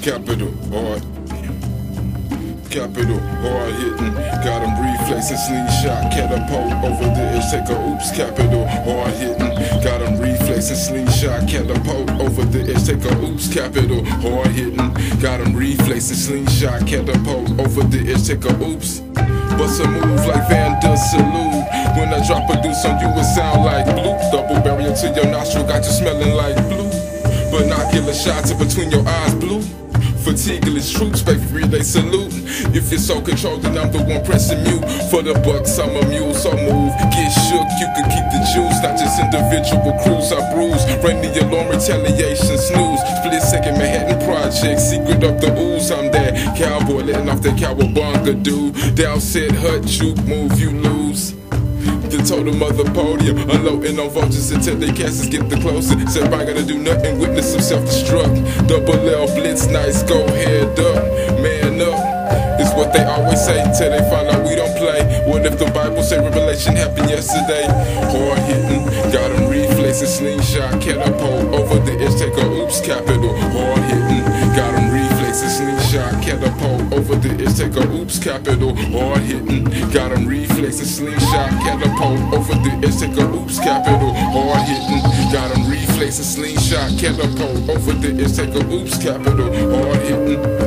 capital, hard. Capital, hard hitting, got him reflexing, slingshot, catapult over the edge, take a oops. Capital, hard hitting, got him reflexing, slingshot, catapult over the edge, take a oops. Capital, hard hitting, got him reflexing, slingshot, catapult over the edge, take a oops. Bust a move like Van Der Salute. When I drop a deuce on you, it sound like bloop. Double barrier to your nostril, got you smelling like blue. Binocular shots in between your eyes, blue. Fatigueless troops, baby, they saluting. If you're so controlled, then I'm the one pressing mute. For the bucks, I'm a mule, so move. Get shook, you can keep the juice. Not just individual crews, I bruise. Ring the alarm, retaliation, snooze. Split second Manhattan project, secret of the ooze. I'm that cowboy, letting off that cowabunga dude. Down set, hut, juke, move, you lose. The totem of the podium, unloading on vultures until they casters get the closest. Said I gotta do nothing, witness some self-destruct. Double L blitz, nice, go head up, man up. It's what they always say till they find out we don't play. What if the Bible say revelation happened yesterday? Hard hitting, got him reflexing, slingshot, catapult over the edge, take a oops. Capital, hard hitting, got him reflexing, slingshot, catapult over the edge, take a oops. Capital, hard hitting, got him reflexing, slingshot, catapult over the edge, take a oops. Capital, hard hitting, got him reflexing, slingshot, catapult over the edge, take a oops. Capital, hard hitting.